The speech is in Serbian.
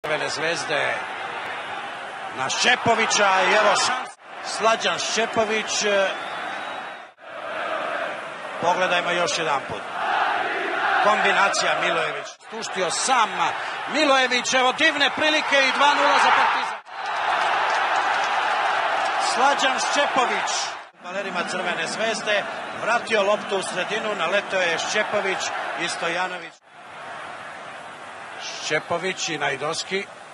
Crvene zvezde na Šćepovića i evo šans. Slađan Šćepović. Pogledajmo još jedan put. Kombinacija Milojević. Stuštio sam Milojević. Evo divne prilike i 2:0 za Partizan. Slađan Šćepović. Valerima Crvene zvezde. Vratio loptu u sredinu. Naletio je Šćepović i Stojanović. Šćepović i Najdoski.